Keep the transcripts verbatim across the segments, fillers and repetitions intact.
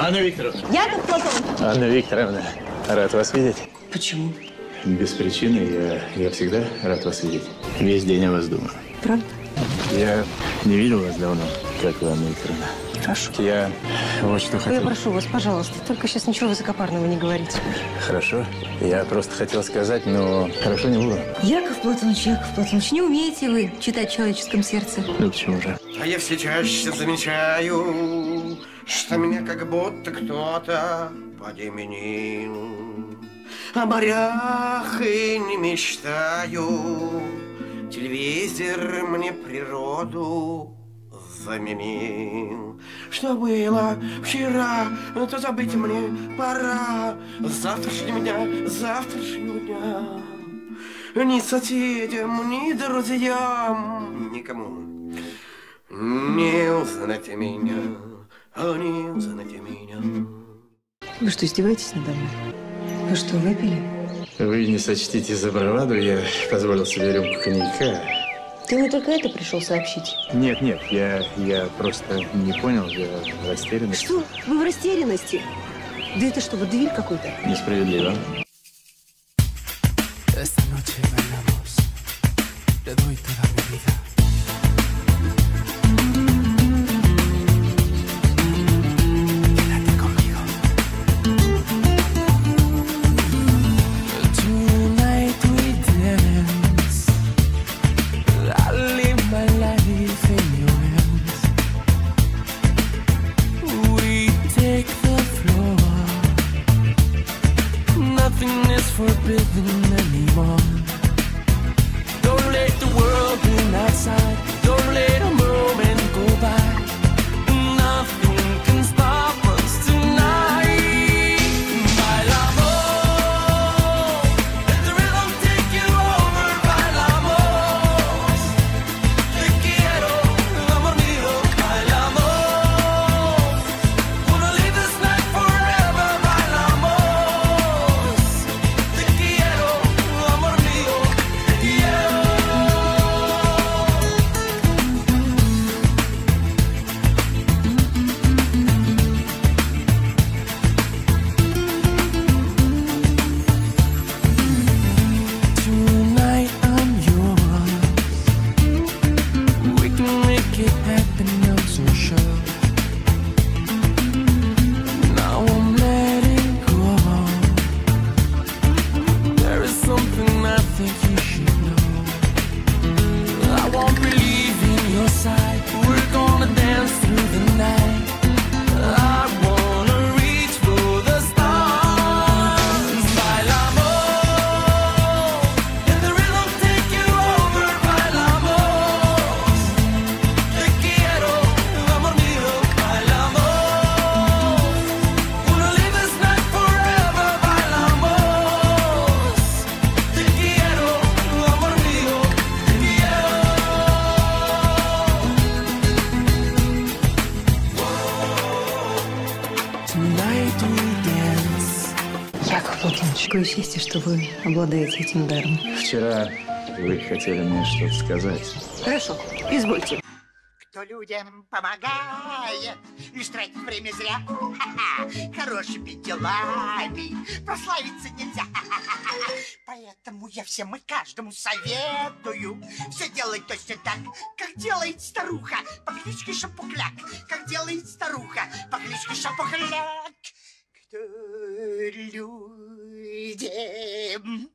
Анна Викторовна. Яков Платонович. Анна Викторовна, рад вас видеть. Почему? Без причины. Я, я всегда рад вас видеть. Весь день о вас думаю. Правда? Я не видел вас давно, как вы, Анна Викторовна. Прошу. Я вот что хотел. Я прошу вас, пожалуйста, только сейчас ничего высокопарного не говорите. Хорошо. Я просто хотел сказать, но хорошо не было. Яков Платонович, Яков Платонович, не умеете вы читать в человеческом сердце? Ну почему же? А я все чаще замечаю, что меня как будто кто-то подеменил. О морях и не мечтаю, телевизор мне природу заменил. Что было вчера, то забыть мне пора. С завтрашнего дня, с завтрашнего дня. Ни соседям, ни друзьям, никому не узнать меня, а не узнать меня. Вы что, издеваетесь надо мной? Вы что, выпили? Вы не сочтите за браваду, я позволил себе рюмку коньяка. Ты мне только это пришел сообщить? Нет, нет, я, я просто не понял, я растерян. Что? Вы в растерянности? Да это что, водевиль какой-то? Несправедливо. Esta noche bailamos, te doy toda mi vida. Quédate conmigo. Tonight we dance. I live my life in your hands. We take the floor. Nothing is forbidden anymore. Don't let the world be outside. Don't let a moment go by. Nothing can stop us tonight. Bailamos, let the rhythm take you over. Bailamos, te quiero, amor mío. Bailamos, wanna leave this night forever. Bailamos, te quiero, amor mío. Te quiero. Tonight I'm yours. We can make it happen, I'm so sure. Now I'm letting go. There is something I think you should know. I won't believe in your side. We're gonna dance through the night. I wanna reach for the stars. Bailamos, let the rhythm take you over. Bailamos, te quiero, amor mío. Bailamos, wanna live this night forever. Bailamos, te quiero, amor mío. Te quiero. Tonight we dance. Яков Платонович, такое счастье, что вы обладаете этим даром. Вчера вы хотели мне что-то сказать. Хорошо, извольте. Кто людям помогает, лишь тратит время зря. Ха-ха. Хорошими делами прославиться нельзя. Ха-ха-ха. Поэтому я всем и каждому советую все делать точно так, как делает старуха по кличке Шапокляк. Как делает старуха по кличке Шапокляк. Кто людям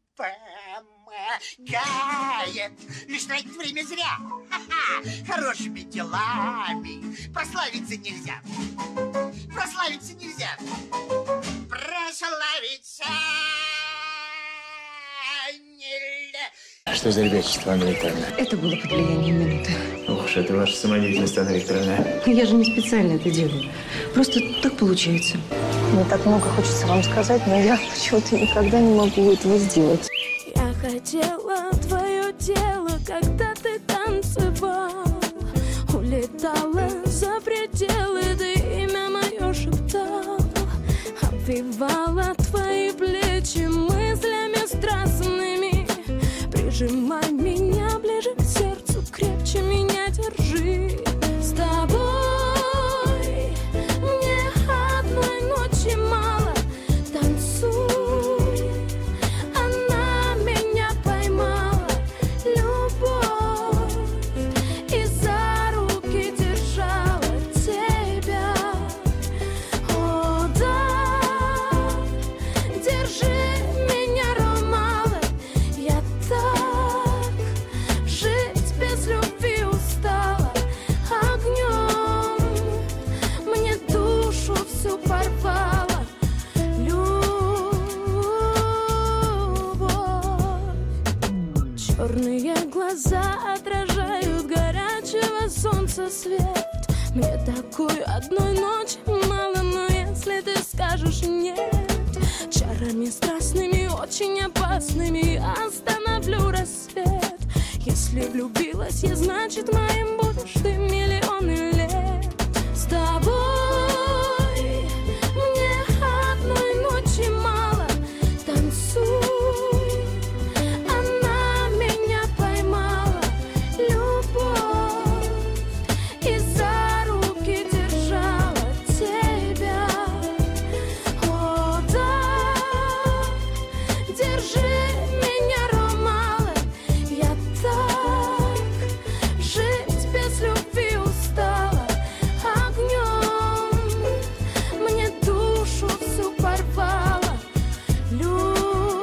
помогает, лишь тратит время зря. Ха-ха. Хорошими делами прославиться нельзя. Прославиться нельзя. Прославиться нельзя. Что за ребячество, Анна Викторовна? Это было под влиянием минуты. Ух уж, это ваша самодеятельность, Анна Викторовна. Я же не специально это делаю. Просто так получается. Мне так много хочется вам сказать, но я почему-то никогда не могу этого сделать. Я хотела твое тело, когда ты танцевал. Улетала за пределы, ты имя мое шептал. Обвивала твои плечи мыслями страстными. Прижимай меня ближе к сердцу, крепче меня держи. С тобой мне одной Черные глаза отражают горячего солнца свет. Мне такой одной ночи мало, но если ты скажешь нет, чарами страстными, очень опасными я остановлю рассвет. Если влюбилась я, значит моим будешь ты миллионы лет. С тобой мне одной ночи мало, танцуй. Она меня поймала, любовь, и за руки держала тебя. О, да, держи меня, ромала, я так жить без любви устала. Огнем мне душу всю порвала любовь.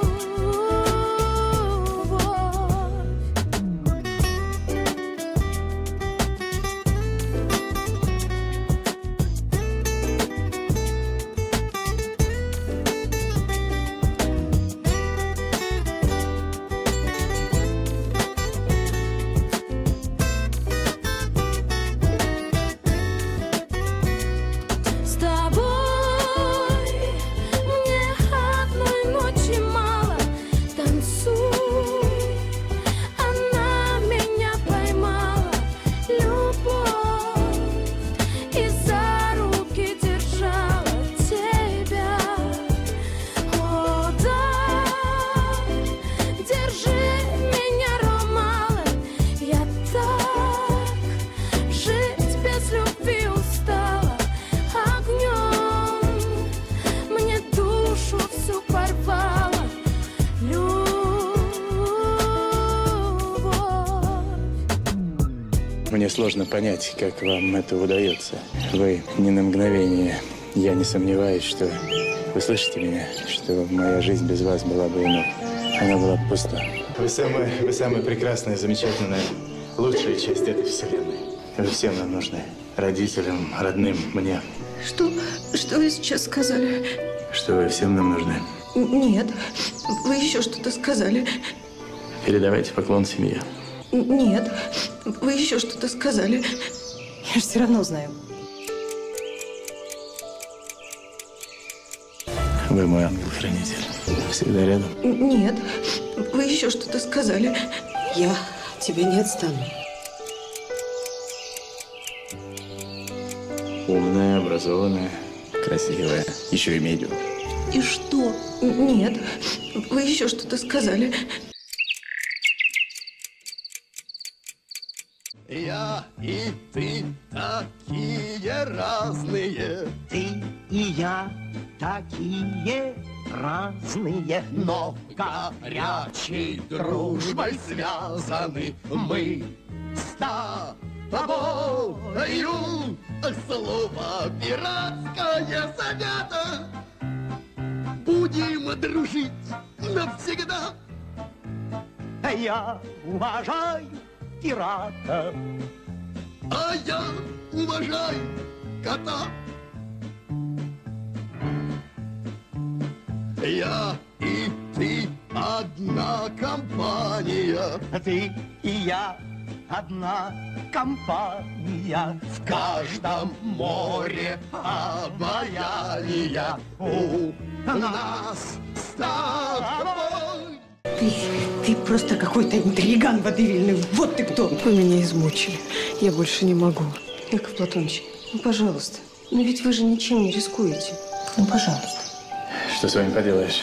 С тобой мне одной ночи мало, танцуй. Она меня поймала, любовь, и за руки держала тебя. О, да, держи меня, ромала, я так жить без любви устала. Огнем мне душу всю порвала любовь. Мне сложно понять, как вам это удается. Вы ни на мгновение, я не сомневаюсь, что вы слышите меня, что моя жизнь без вас была бы иной. Она была бы пуста. Вы самая, вы самая прекрасная, замечательная, лучшая часть этой вселенной. Вы всем нам нужны. Родителям, родным, мне. Что? Что вы сейчас сказали? Что вы всем нам нужны. Н- Нет, вы еще что-то сказали. Передавайте поклон семье. Н- Нет, вы еще что-то сказали. Я же все равно знаю. Вы мой ангел-хранитель. Всегда рядом. Н- Нет, вы еще что-то сказали. Я от тебя не отстану. Умная, образованная, красивая. Еще и медиум. И что? Н- Нет, вы еще что-то сказали. Я и ты такие разные. Ты и я такие разные, Но горячей дружбой связаны мы с тобою. Слово пиратское занято. Будем дружить навсегда. я уважаю пирата. А я уважаю кота. Я и ты одна компания. Ты и я одна компания. В каждом море обаяния у нас с тобой. Ты, ты просто какой-то интриган водевильный. Вот ты кто. Вы меня измучили. Я больше не могу. Яков Платоныч, ну, пожалуйста. Ну, ведь вы же ничем не рискуете. Ну, пожалуйста. Что с вами поделаешь?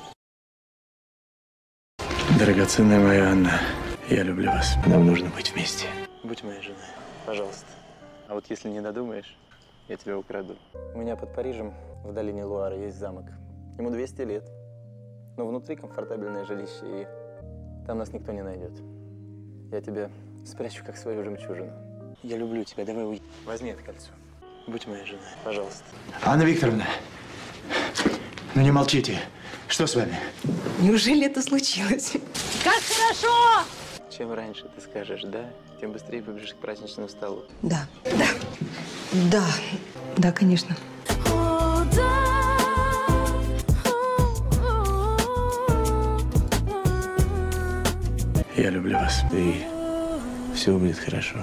Драгоценная моя Анна, я люблю вас. Нам нужно быть вместе. Будь моей женой, пожалуйста. А вот если не додумаешь, я тебя украду. У меня под Парижем, в долине Луары, есть замок. Ему двести лет. Но внутри комфортабельное жилище, и там нас никто не найдет. Я тебя спрячу, как свою жемчужину. Я люблю тебя, давай уйди. Возьми это кольцо. Будь моей женой, пожалуйста. Анна Викторовна, ну не молчите. Что с вами? Неужели это случилось? Как хорошо! Чем раньше ты скажешь «да», тем быстрее побежишь к праздничному столу. Да, да, да, да, конечно. О, да. Я люблю вас. И все будет хорошо.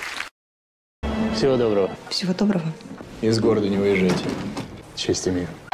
Всего доброго. Всего доброго. Из города не выезжайте. Честь имею.